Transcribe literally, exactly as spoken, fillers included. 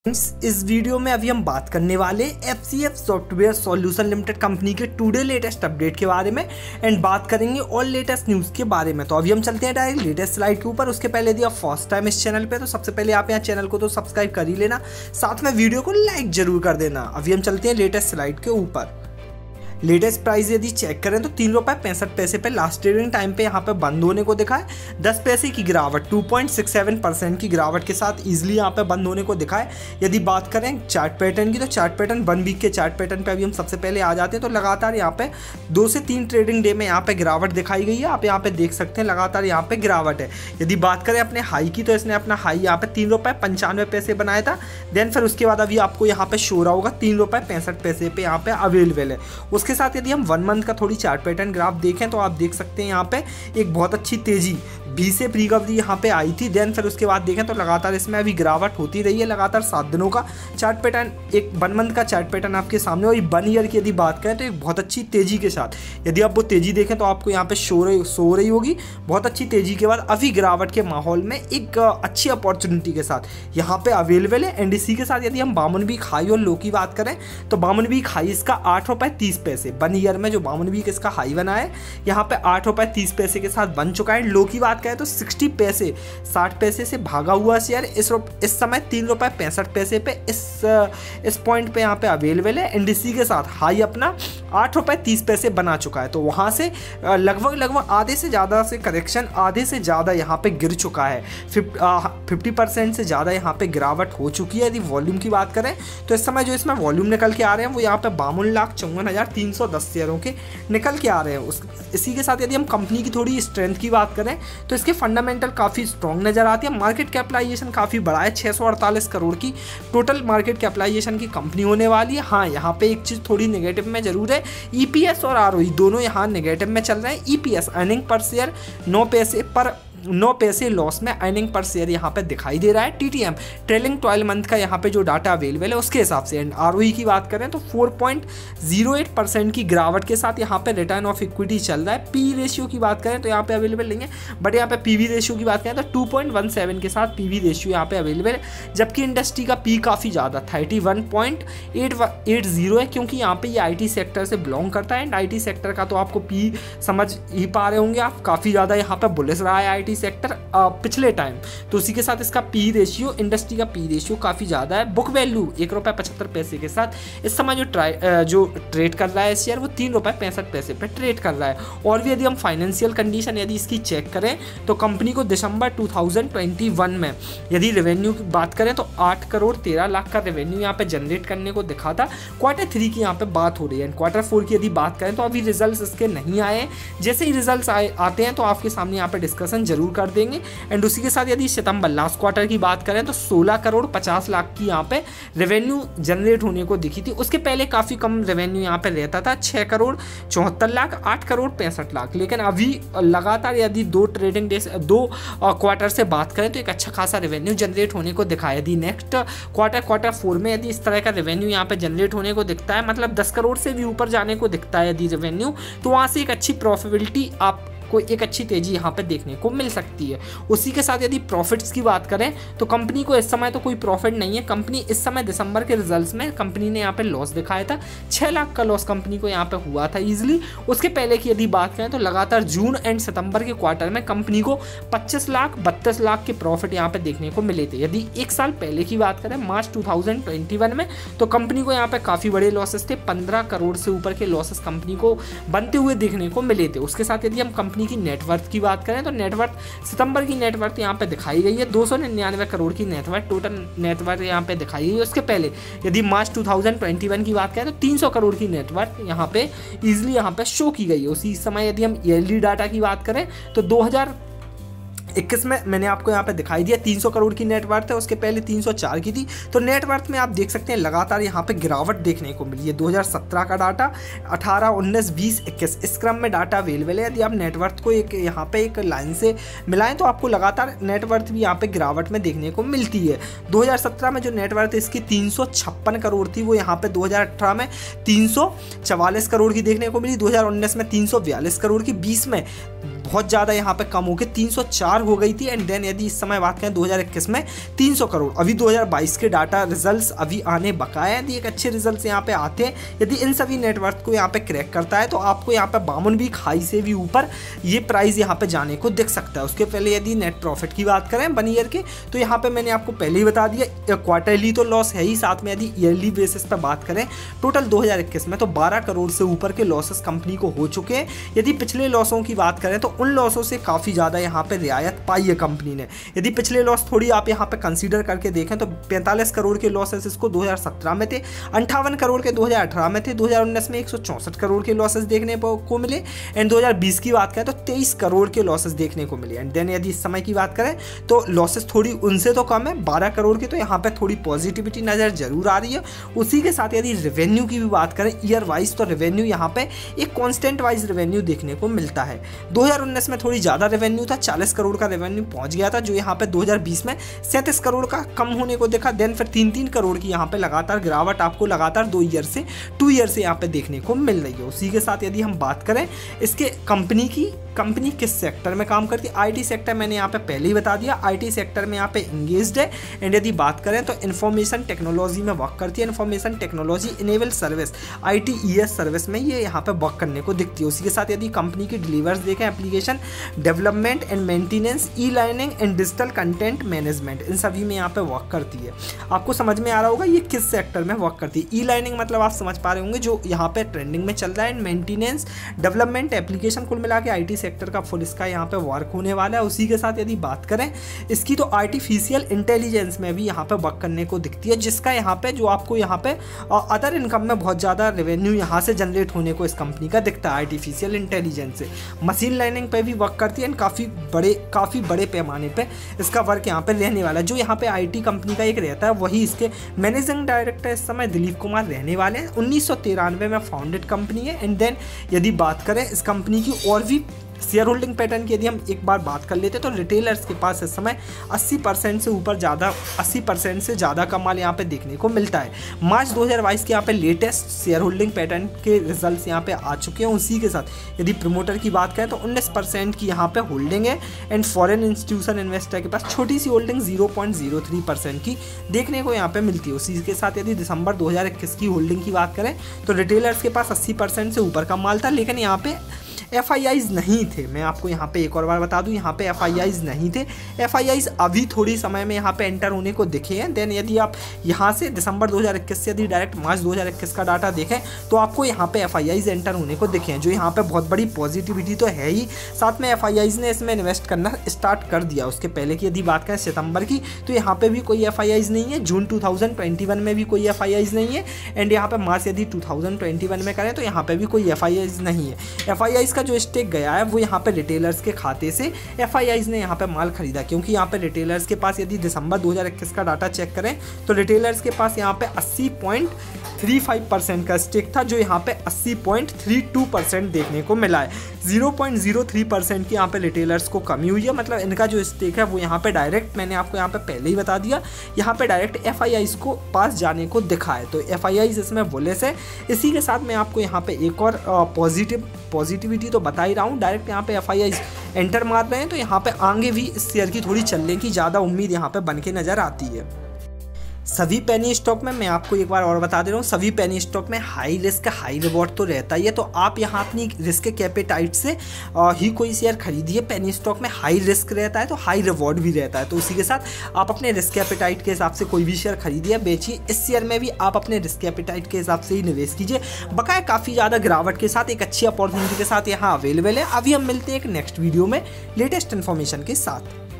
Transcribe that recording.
इस वीडियो में अभी हम बात करने वाले F C F software solution limited company के टुडे लेटेस्ट अपडेट के बारे में एंड बात करेंगे ऑल लेटेस्ट न्यूज़ के बारे में। तो अभी हम चलते हैं डायरेक्ट लेटेस्ट स्लाइड के ऊपर। उसके पहले यदि आप फर्स्ट टाइम इस चैनल पे तो सबसे पहले आप यहाँ चैनल को तो सब्सक्राइब कर ही लेना, साथ में वीडियो को लाइक जरूर कर देना। अभी हम चलते हैं लेटेस्ट स्लाइड के ऊपर। लेटेस्ट प्राइस यदि चेक करें तो तीन रुपये पैंसठ पैसे पे लास्ट ट्रेडिंग टाइम पे यहाँ पे बंद होने को दिखा है। दस पैसे की गिरावट two point six seven percent की गिरावट के साथ इजीली यहाँ पे बंद होने को दिखा है। यदि बात करें चार्ट पैटर्न की तो चार्ट पैटर्न वन वीक के चार्ट पैटर्न पे अभी हम सबसे पहले आ जाते हैं। तो लगातार यहाँ पे दो से तीन ट्रेडिंग डे में यहाँ पे गिरावट दिखाई गई है। आप यहाँ पे देख सकते हैं लगातार यहाँ पे गिरावट है। यदि बात करें अपने हाई की तो इसने अपना हाई यहाँ पे तीन रुपये पंचानवे पैसे बनाया था। देन फिर उसके बाद अभी आपको यहाँ पे शो रहा होगा तीन रुपये पैंसठ पैसे पे यहाँ पे अवेलेबल है। उसके साथ यदि हम वन मंथ का थोड़ी चार्ट पैटर्न ग्राफ देखें तो आप देख सकते हैं यहाँ पे एक बहुत अच्छी तेजी बी से रिकवरी यहाँ पे आई थी। देन फिर उसके बाद देखें तो लगातार इसमें अभी गिरावट होती रही है। लगातार सात दिनों का चार्ट पैटर्न, एक वन मंथ का चार्ट पैटर्न आपके सामने, और वन ईयर की यदि बात करें तो एक बहुत अच्छी तेजी के साथ यदि आप वो तेजी देखें तो आपको यहाँ पे शो रही सो रही होगी। बहुत अच्छी तेजी के बाद अभी गिरावट के माहौल में एक अच्छी अपॉर्चुनिटी के साथ यहाँ पे अवेलेबल है। एंड इसी के साथ यदि हम बावन वीक हाई और लो की बात करें तो बावन वीक हाई इसका आठ रुपये तीस पैसे वन ईयर में जो बावन वीक इसका हाई बना है यहाँ पे आठ रुपये तीस पैसे के साथ बन चुका है। लो की बात करें तो सिक्सटी पैसे साठ पैसे से भागा हुआ शेयर इस इस समय तीन रुपये पैंसठ पैसे पे इस इस पॉइंट पे यहाँ पे अवेलेबल है। एंड इसी के साथ हाई अपना आठ रुपये तीस पैसे बना चुका है। तो वहाँ से लगभग लगभग आधे से ज़्यादा से करेक्शन आधे से ज़्यादा यहाँ पे गिर चुका है। फिफ्टी परसेंट से ज़्यादा यहाँ पे गिरावट हो चुकी है। यदि वॉल्यूम की बात करें तो इस समय जो इसमें वॉल्यूम निकल के आ रहे हैं वो यहाँ पे बावन लाख चौवन हज़ार तीन सौ दस शेयरों के निकल के आ रहे हैं। उस इसी के साथ यदि हम कंपनी की थोड़ी स्ट्रेंथ की बात करें तो इसके फंडामेंटल काफ़ी स्ट्रॉन्ग नजर आती है। मार्केट कैपिटलाइजेशन काफ़ी बड़ा है, छः सौ अड़तालीस करोड़ की टोटल मार्केट कैपिटलाइजेशन की कंपनी होने वाली है। हाँ, यहाँ पे एक चीज़ थोड़ी नेगेटिव में जरूर है, ईपीएस और आरओई दोनों यहाँ नेगेटिव में चल रहे हैं। ईपीएस अर्निंग पर शेयर नौ पैसे पर नौ पैसे लॉस में अर्निंग पर शेयर यहाँ पे दिखाई दे रहा है। टीटीएम ट्रेलिंग ट्वेल्व मंथ का यहाँ पे जो डाटा अवेलेबल है उसके हिसाब से। एंड आरओई की बात करें तो four point zero eight percent की गिरावट के साथ यहाँ पे रिटर्न ऑफ इक्विटी चल रहा है। पी रेशियो की बात करें तो यहाँ पे अवेलेबल नहीं है, बट यहाँ पे पीवी रेशियो की बात करें तो टू पॉइंट वन सेवन के साथ पीवी रेशियो यहाँ पे अवेलेबल है। जबकि इंडस्ट्री का पी काफ़ी ज़्यादा thirty one point eight zero है, क्योंकि यहाँ पे ये आई टी सेक्टर से बिलोंग करता है। एंड आई टी सेक्टर का तो आपको पी समझ ही पा रहे होंगे आप, काफ़ी ज़्यादा यहाँ पे बुलिश रहा है आई टी सेक्टर पिछले टाइम। तो उसी के साथ इसका पी रेशियो, इंडस्ट्री का पी रेशियो काफ़ी ज़्यादा है। बुक वैल्यू एक रुपये पचहत्तर पैसे के साथ इस समय जो ट्राई जो ट्रेड कर रहा है शेयर वो तीन रुपये पैंसठ पैसे पे ट्रेड कर रहा है। और भी यदि हम फाइनेंशियल कंडीशन यदि इसकी चेक करें तो कंपनी को दिसंबर टू थाउजेंड ट्वेंटी वन में यदि रेवेन्यू की बात करें तो आठ करोड़ तेरह लाख का रेवेन्यू यहाँ पे जनरेट करने को दिखा था। क्वार्टर थ्री की यहाँ पे बात हो रही है। क्वार्टर फोर की यदि बात करें तो अभी रिजल्ट इसके नहीं आए। जैसे ही रिजल्ट आए आते हैं तो आपके सामने यहाँ पे डिस्कशन जरूर कर देंगे। एंड उसी के साथ यदि सितंबर लास्ट क्वार्टर की बात करें तो सोलह करोड़ पचास लाख की यहाँ पे रेवेन्यू जनरेट होने को दिखी थी। उसके पहले काफ़ी कम रेवेन्यू यहाँ पे रहता था, छः करोड़ चौहत्तर लाख आठ करोड़ पैंसठ लाख। लेकिन अभी लगातार यदि दो ट्रेडिंग डे दो क्वार्टर से बात करें तो एक अच्छा खासा रेवेन्यू जनरेट होने को दिखा है। यदि नेक्स्ट क्वार्टर क्वार्टर फोर में यदि इस तरह का रेवेन्यू यहाँ पे जनरेट होने को दिखता है, मतलब दस करोड़ से भी ऊपर जाने को दिखता है यदि रेवेन्यू, तो वहाँ से एक अच्छी प्रॉफिटेबिलिटी आप को एक अच्छी तेजी यहाँ पे देखने को मिल सकती है। उसी के साथ यदि प्रॉफिट्स की बात करें तो कंपनी को इस समय तो कोई प्रॉफिट नहीं है। कंपनी इस समय दिसंबर के रिजल्ट्स में कंपनी ने यहाँ पे लॉस दिखाया था, छः लाख का लॉस कंपनी को यहाँ पे हुआ था इजीली। उसके पहले की यदि बात करें तो लगातार जून एंड सितंबर के क्वार्टर में कंपनी को पच्चीस लाख बत्तीस लाख के प्रॉफिट यहाँ पे देखने को मिले थे। यदि एक साल पहले की बात करें March two thousand twenty one में तो कंपनी को यहाँ पे काफ़ी बड़े लॉसेस थे, पंद्रह करोड़ से ऊपर के लॉसेस कंपनी को बनते हुए देखने को मिले थे। उसके साथ यदि हम कंपनी की नेटवर्थ की बात करें तो नेटवर्थ सितंबर की नेटवर्थ यहाँ पे दिखाई गई है दो सौ निन्यानवे करोड़ की नेटवर्थ टोटल नेटवर्थ यहाँ पे दिखाई गई है। उसके पहले यदि March two thousand twenty one की बात करें तो तीन सौ करोड़ की नेटवर्थ यहाँ पे इजीली यहाँ पे शो की गई है। उसी समय यदि हम ईयरली डाटा की बात करें तो दो हज़ार इक्कीस में मैंने आपको यहाँ पे दिखाई दिया तीन सौ करोड़ की नेटवर्थ है, उसके पहले तीन सौ चार की थी। तो नेटवर्थ में आप देख सकते हैं लगातार यहाँ पे गिरावट देखने को मिली है। दो हज़ार सत्रह का डाटा, अठारह उन्नीस बीस इक्कीस इस क्रम में डाटा अवेलेबल है। यदि आप नेटवर्थ को एक यहाँ पे एक लाइन से मिलाएं तो आपको लगातार नेटवर्थ भी यहाँ पे गिरावट में देखने को मिलती है। दो हज़ार सत्रह में जो नेटवर्थ इसकी तीन सौ छप्पन करोड़ थी वो यहाँ पे दो हज़ार अठारह में तीन सौ चवालीस करोड़ की देखने को मिली, दो हज़ार उन्नीस में तीन सौ बयालीस करोड़ की, बीस में बहुत ज़्यादा यहाँ पे कम होकर तीन सौ चार हो गई थी। एंड देन यदि इस समय बात करें दो हज़ार इक्कीस में तीन सौ करोड़। अभी दो हज़ार बाईस के डाटा रिजल्ट्स अभी आने बकाया है, यदि एक अच्छे रिजल्ट्स यहाँ पे आते हैं, यदि इन सभी नेटवर्क को यहाँ पे क्रैक करता है तो आपको यहाँ पे बावन वीक हाई से भी ऊपर ये प्राइस यहाँ पे जाने को दिख सकता है। उसके पहले यदि नेट प्रॉफिट की बात करें वन ईयर के, तो यहाँ पे मैंने आपको पहले ही बता दिया क्वार्टरली तो लॉस है ही, साथ में यदि ईयरली बेसिस पर बात करें टोटल दो हज़ार इक्कीस में तो बारह करोड़ से ऊपर के लॉसेस कंपनी को हो चुके हैं। यदि पिछले लॉसों की बात करें तो उन लॉसों से काफ़ी ज़्यादा यहाँ पे रियायत पाई है कंपनी ने। यदि पिछले लॉस थोड़ी आप यहाँ पे कंसीडर करके देखें तो पैंतालीस करोड़ के लॉसेस इसको दो हज़ार सत्रह में थे, अंठावन करोड़ के दो हज़ार अठारह में थे, दो हज़ार उन्नीस में एक सौ चौंसठ करोड़ के लॉसेस देखने को मिले। एंड दो हज़ार बीस की बात करें तो तेईस करोड़ के लॉसेस देखने को मिले। एंड देन यदि इस समय की बात करें तो लॉसेस थोड़ी उनसे तो कम है, बारह करोड़ के, तो यहाँ पे थोड़ी पॉजिटिविटी नज़र जरूर आ रही है। उसी के साथ यदि रेवेन्यू की भी बात करें ईयर वाइज तो रेवेन्यू यहाँ पे एक कांस्टेंट वाइज रेवेन्यू देखने को मिलता है। दो हज़ार उन्नीस में थोड़ी ज़्यादा रेवेन्यू था, चालीस करोड़ का रेवेन्यू पहुंच गया था, जो यहाँ पे दो हज़ार बीस में सैंतीस करोड़ का कम होने को देखा। देन फिर तीन तीन करोड़ की यहाँ पे लगातार गिरावट आपको लगातार दो ईयर से टू ईयर से यहाँ पे देखने को मिल रही है। उसी के साथ यदि हम बात करें इसके कंपनी की, कंपनी किस सेक्टर में काम करती है, आईटी सेक्टर मैंने यहाँ पे पहले ही बता दिया, आईटी सेक्टर में यहाँ पे इंगेज्ड है। एंड यदि बात करें तो इन्फॉर्मेशन टेक्नोलॉजी में वर्क करती है, information technology enable service ITES service में ये यहाँ पे वर्क करने को दिखती है। उसी के साथ यदि कंपनी की डिलीवर्स देखें application development and maintenance, e learning and digital content management, इन सभी में यहाँ पे वर्क करती है। आपको समझ में आ रहा होगा ये किस सेक्टर में वर्क करती है। ई लर्निंग मतलब आप समझ पा रहे होंगे जो यहाँ पे ट्रेंडिंग में चल रहा है। एंड मेंटेनेंस डेवलपमेंट एप्लीकेशन कुल मिला के आईटी सेक्टर का फुल इसका यहाँ पे वर्क होने वाला है। उसी के साथ यदि बात करें इसकी तो आर्टिफिशियल इंटेलिजेंस में भी यहाँ पे वर्क करने को दिखती है, जिसका यहाँ पे जो आपको यहाँ पे अदर इनकम में बहुत ज़्यादा रेवेन्यू यहाँ से जनरेट होने को इस कंपनी का दिखता है आर्टिफिशियल इंटेलिजेंस से। मशीन लर्निंग पे भी वर्क करती है एंड काफ़ी बड़े काफ़ी बड़े पैमाने पे इसका वर्क यहाँ पे रहने वाला है। जो यहाँ पे आईटी कंपनी का एक रहता है वही इसके मैनेजिंग डायरेक्टर इस समय दिलीप कुमार रहने वाले हैं। उन्नीस सौ तिरानवे में फाउंडेड कंपनी है। एंड देन यदि बात करें इस कंपनी की और भी शेयर होल्डिंग पैटर्न की यदि हम एक बार बात कर लेते तो रिटेलर्स के पास इस समय अस्सी परसेंट से ऊपर ज़्यादा अस्सी परसेंट से ज़्यादा का माल यहाँ पे देखने को मिलता है। मार्च दो हज़ार बाईस के यहाँ पे लेटेस्ट शेयर होल्डिंग पैटर्न के रिजल्ट्स यहाँ पे आ चुके हैं। उसी के साथ यदि प्रमोटर की बात करें तो उन्नीस परसेंट की यहाँ पे होल्डिंग है। एंड फॉरेन इंस्टीट्यूशन इन्वेस्टर के पास छोटी सी holding zero point zero three percent की देखने को यहाँ पे मिलती है। उसी के साथ यदि दिसंबर दो हज़ार इक्कीस की होल्डिंग की बात करें तो रिटेलर्स के पास अस्सी परसेंट से ऊपर का माल था, लेकिन यहाँ पे एफ आई आईज नहीं थे। मैं आपको यहाँ पे एक और बार बता दूँ, यहाँ पे एफ आई आईज नहीं थे। एफ आई आईज अभी थोड़ी समय में यहाँ पे एंटर होने को दिखे हैं। देन यदि आप यहाँ से दिसंबर दो हज़ार इक्कीस से यदि डायरेक्ट मार्च दो हज़ार इक्कीस का डाटा देखें तो आपको यहाँ पे एफ आई आईज एंटर होने को दिखे हैं, जो यहाँ पे बहुत बड़ी पॉजिटिविटी तो है ही। साथ में एफ आई आईज ने इसमें इन्वेस्ट करना स्टार्ट कर दिया। उसके पहले की यदि बात करें सितंबर की तो यहाँ पे भी कोई एफ आई आईज नहीं है, June two thousand twenty one में भी कोई एफ आई आईज नहीं है। एंड यहाँ पे मार्च यदि टू थाउजेंड ट्वेंटी वन में करें तो यहाँ पे भी कोई एफ आई आईज नहीं है। एफ आई आईज का जो स्टेक गया है वो यहाँ पे रिटेलर्स के खाते से एफ आई आईज ने यहाँ पे माल खरीदा, क्योंकि यहाँ पे रिटेलर्स के पास यदि दिसंबर दो हज़ार इक्कीस का डाटा चेक करें तो रिटेलर्स के पास यहाँ पे अस्सी पॉइंट थ्री फाइव परसेंट का स्टेक था, जो यहाँ पे अस्सी पॉइंट थ्री टू परसेंट देखने को मिला है। Zero point zero three percent की यहाँ पे रिटेलर्स को कमी हुई है। मतलब इनका जो स्टेक है वो यहाँ पे डायरेक्ट, मैंने आपको यहाँ पे पहले ही बता दिया, यहाँ पे डायरेक्ट एफ आई आईज को पास जाने को दिखा है। तो एफ आई आईज इसमें बुलिश है। इसी के साथ मैं आपको यहाँ पे एक और पॉजिटिव पॉजिटिविटी तो बता ही रहा हूँ, डायरेक्ट यहाँ पे एफ आई आईज एंटर मार रहे हैं तो यहाँ पे आगे भी इस शेयर की थोड़ी चलने की ज़्यादा उम्मीद यहाँ पे बन के नज़र आती है। सभी पेनी स्टॉक में मैं आपको एक बार और बता दे रहा हूँ, सभी पेनी स्टॉक में हाई रिस्क हाई रिवॉर्ड तो रहता ही है। तो आप यहाँ अपनी रिस्क कैपेटाइट से ही कोई शेयर खरीदिए। पेनी स्टॉक में हाई रिस्क रहता है तो हाई रिवॉर्ड भी रहता है। तो उसी के साथ आप अपने रिस्क कैपेटाइट के हिसाब से कोई भी शेयर खरीदिए बेचिए। इस शेयर में भी आप अपने रिस्क कैपेटाइट के हिसाब से ही निवेश कीजिए। बकाया काफ़ी ज़्यादा गिरावट के साथ एक अच्छी अपॉर्चुनिटी के साथ यहाँ अवेलेबल है। अभी हम मिलते हैं एक नेक्स्ट वीडियो में लेटेस्ट इन्फॉर्मेशन के साथ।